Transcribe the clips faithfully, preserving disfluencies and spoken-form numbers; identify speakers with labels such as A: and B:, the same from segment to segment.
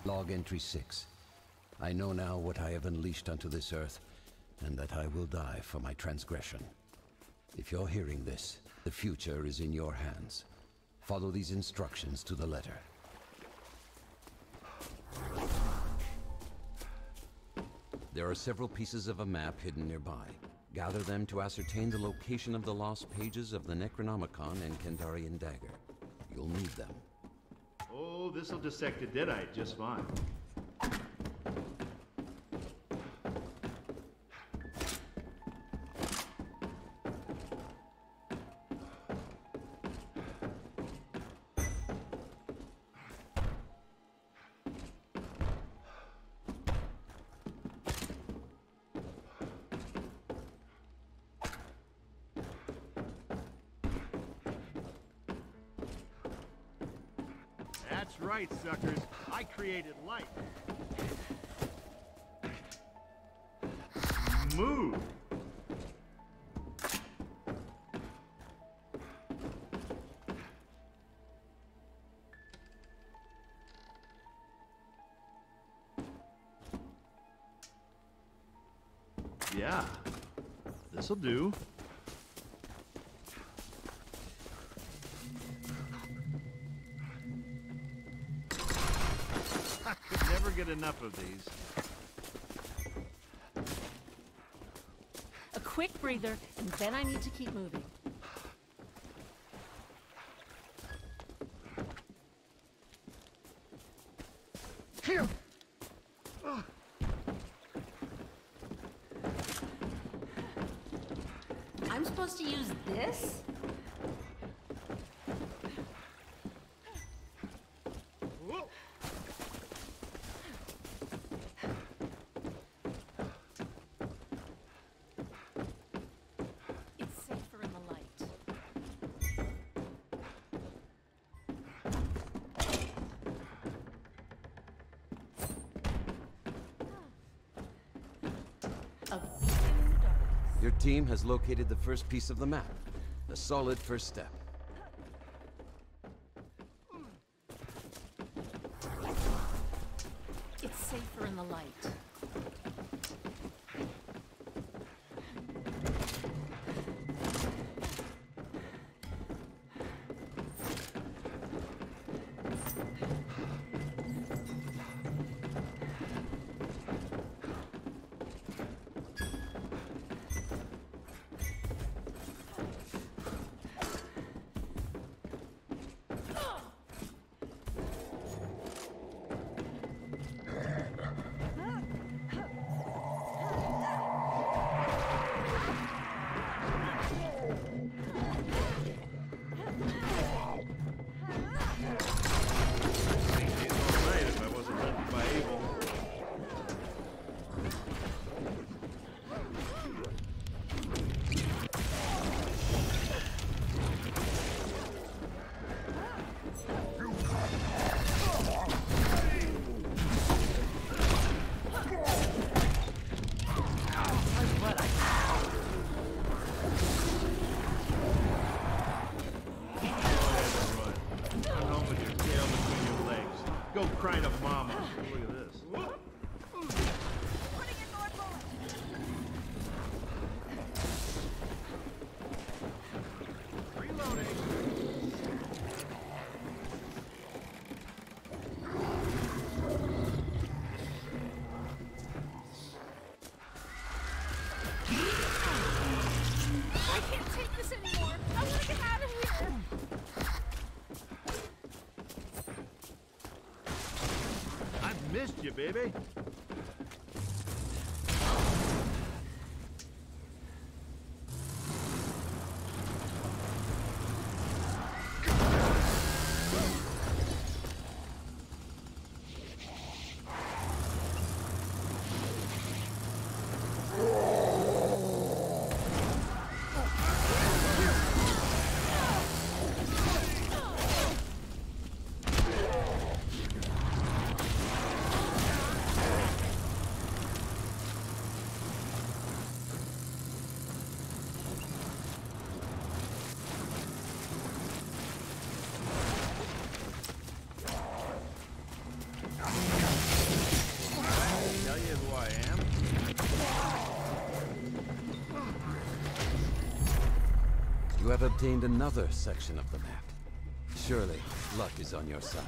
A: Log entry six. I know now what I have unleashed onto this earth, and that I will die for my transgression. If you're hearing this, the future is in your hands. Follow these instructions to the letter. There are several pieces of a map hidden nearby. Gather them to ascertain the location of the lost pages of the Necronomicon and Kandarian Dagger. You'll need them.
B: Oh, this'll dissect a deadite just fine. That's right, suckers. I created light. Move! Yeah, this'll do. Never get enough of these.
C: A quick breather, and then I need to keep moving.
B: Here.
C: I'm supposed to use this?
A: Your team has located the first piece of the map. A solid first step.
C: It's safer in the light.
B: Go cry to mama. Look at this.
D: Putting in more bullets.
B: Reloading.
D: I can't take this anymore. I want to get out of here.
B: I've missed you, baby.
A: You have obtained another section of the map. Surely, luck is on your side.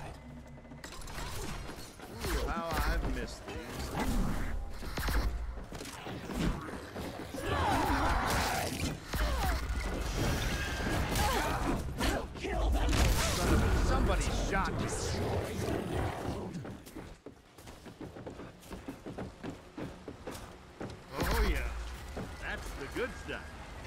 B: Ooh, how I've missed these. Son of a- Somebody shot me. Oh yeah, that's the good stuff.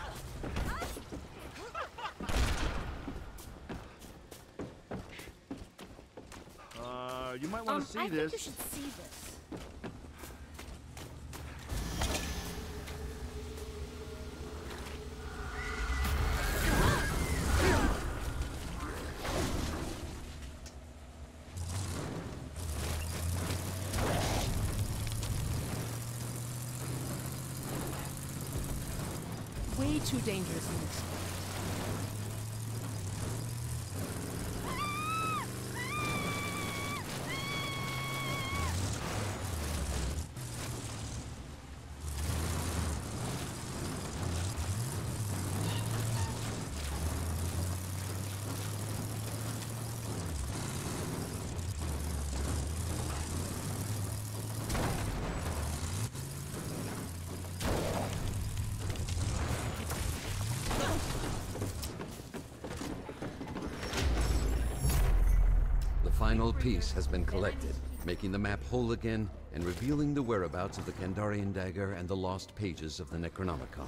B: Uh, you might want
C: Um,
B: to see
C: I
B: this.
C: think you should see this. Way too dangerous in this.
A: The final piece has been collected, making the map whole again and revealing the whereabouts of the Kandarian dagger and the lost pages of the Necronomicon.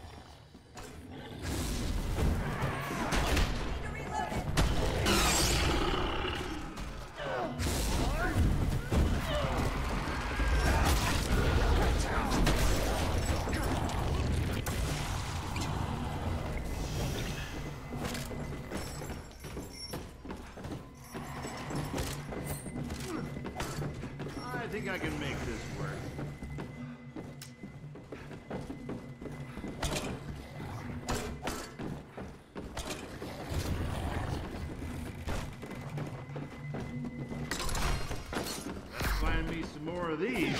B: I think I can make this work. Gotta find me some more of these.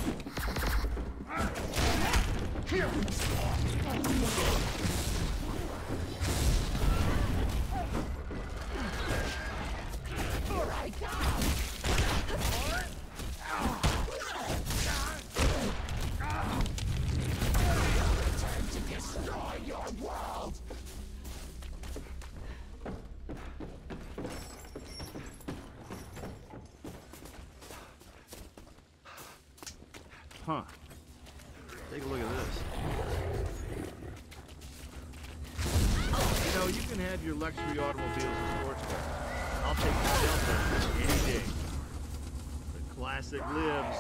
B: Huh. Take a look at this. You know, you can have your luxury automobiles and sports cars. I'll take the Delta any day. The classic lives.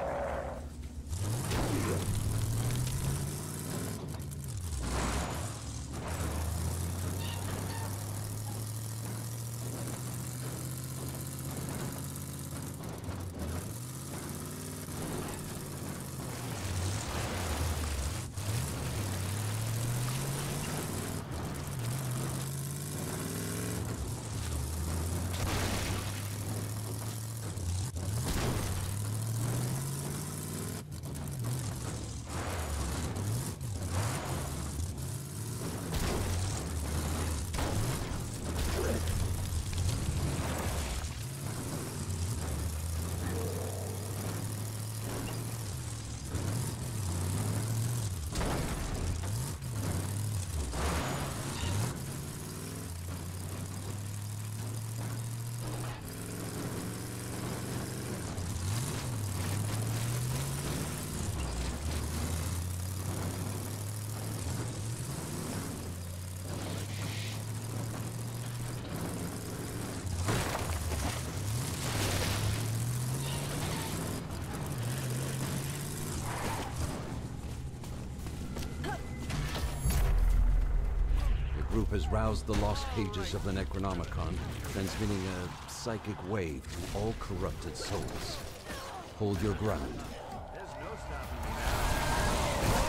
A: The group has roused the lost pages of the Necronomicon, transmitting a psychic wave to all corrupted souls. Hold your ground.
B: There's no stopping me now.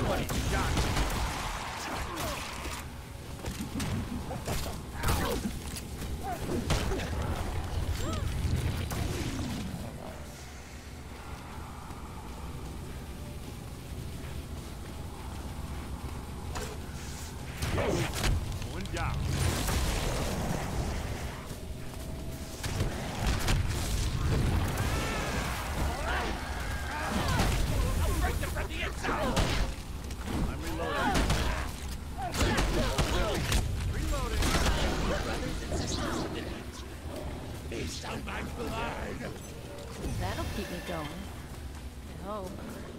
B: Buddy, you got it. Going down. I'll break them from the inside. I'm reloading. Reloading. Brothers and sisters in the night. They stand back behind.
C: That'll keep me going. I hope.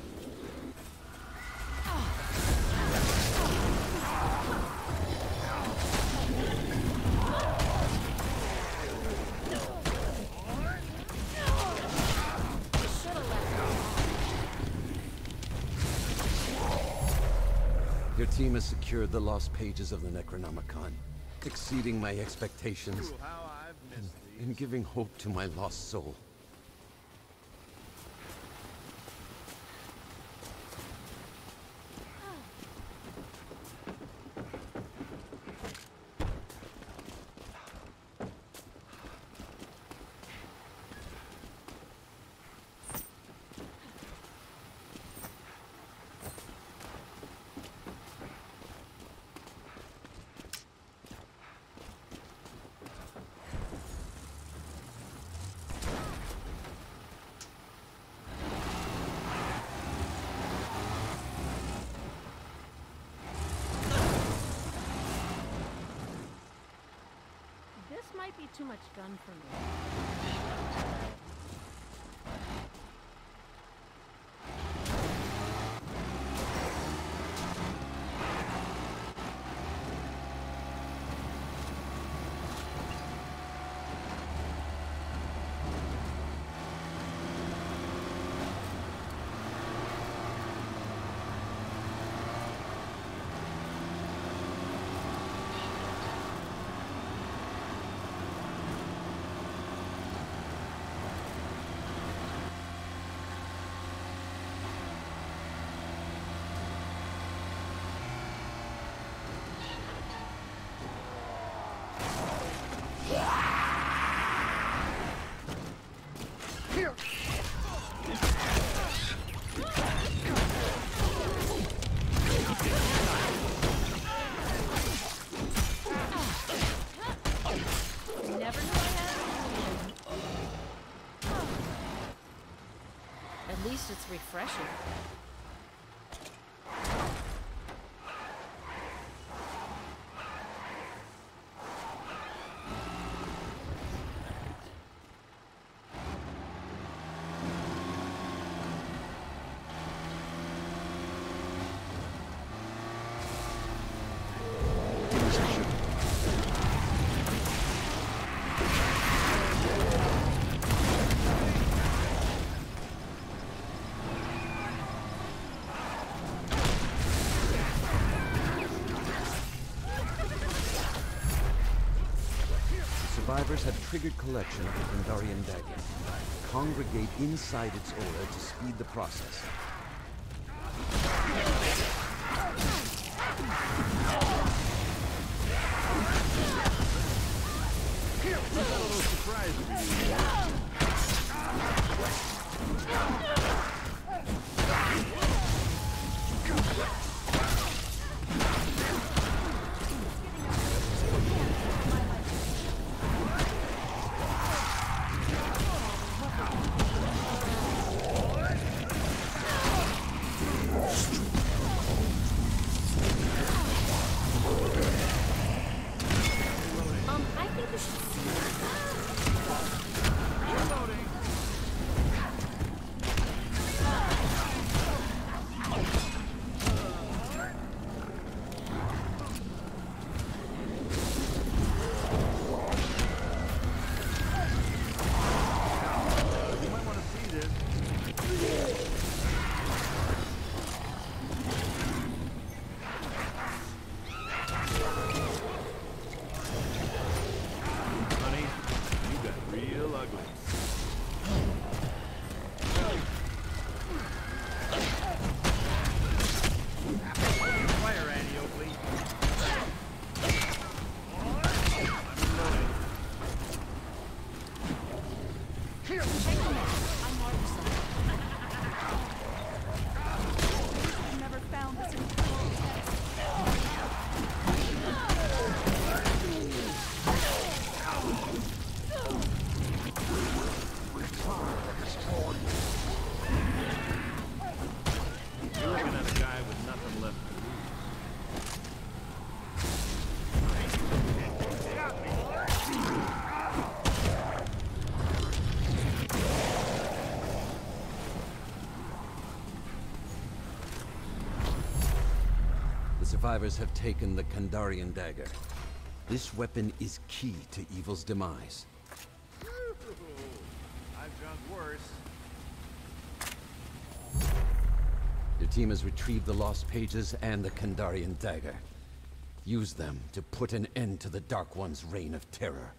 A: Your team has secured the lost pages of the Necronomicon, exceeding my expectations
B: Ooh, how I've missed these.
A: and giving hope to my lost soul.
C: This might be too much gun for me. Never knew I had it. At least it's refreshing.
A: Survivors have triggered collection of the Kandarian dagger. Congregate inside its aura to speed the process.
B: A little surprise for you.
A: survivors have taken the Kandarian dagger. This weapon is key to evil's demise.
B: I've drunk worse.
A: Your team has retrieved the lost pages and the Kandarian dagger. Use them to put an end to the Dark One's reign of terror.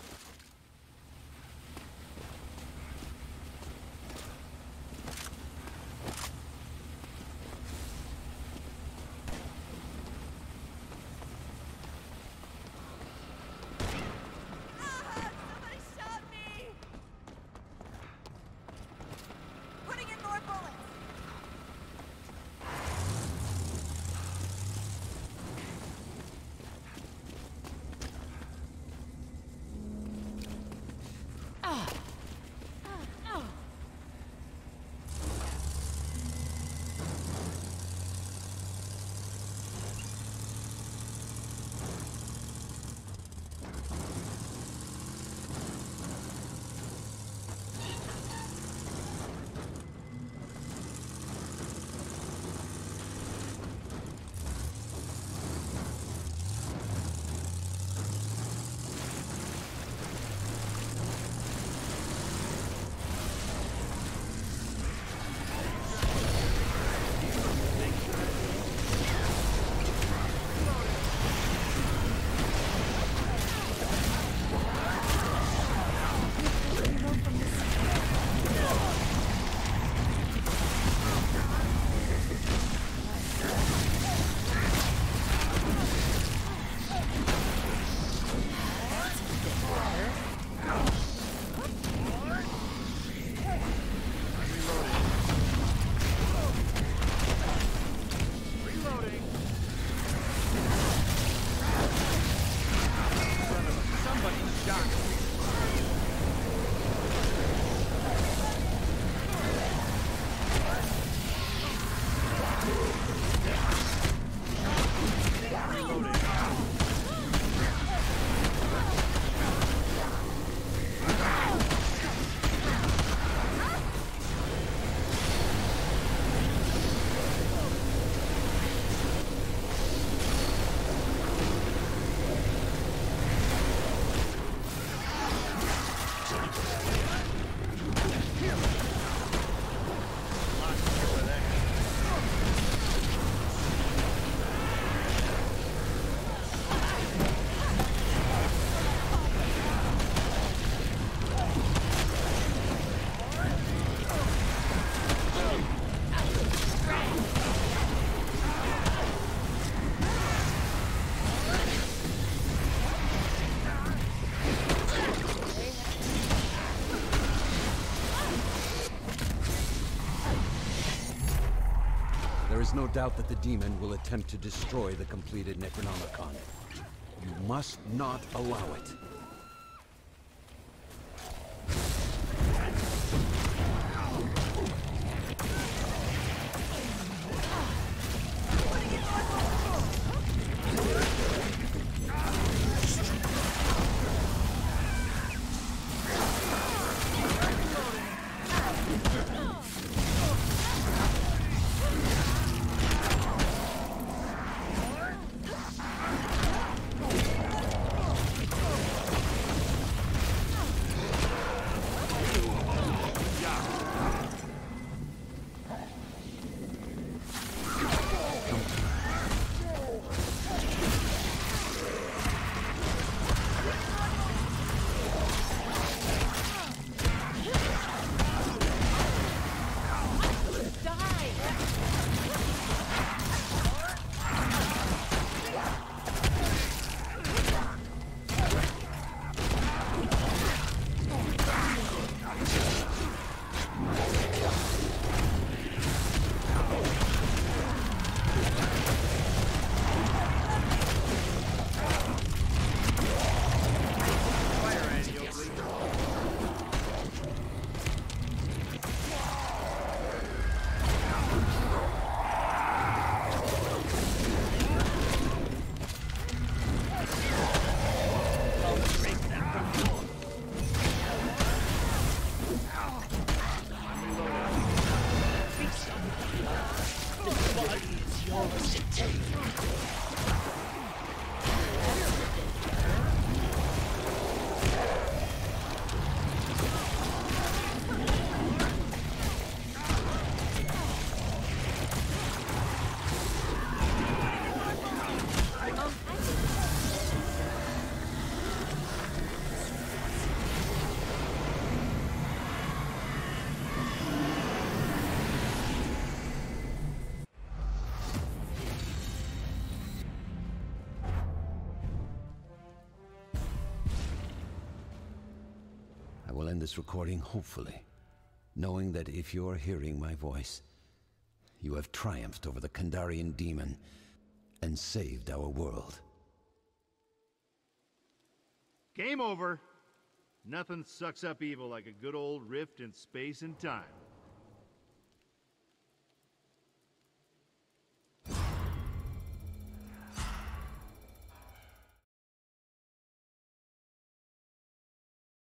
A: There is no doubt that the demon will attempt to destroy the completed Necronomicon. You must not allow it.
B: This body is
E: yours to take.
A: I will end this recording hopefully, knowing that if you're hearing my voice, you have triumphed over the Kandarian demon and saved our world.
B: Game over. Nothing sucks up evil like a good old rift in space and time.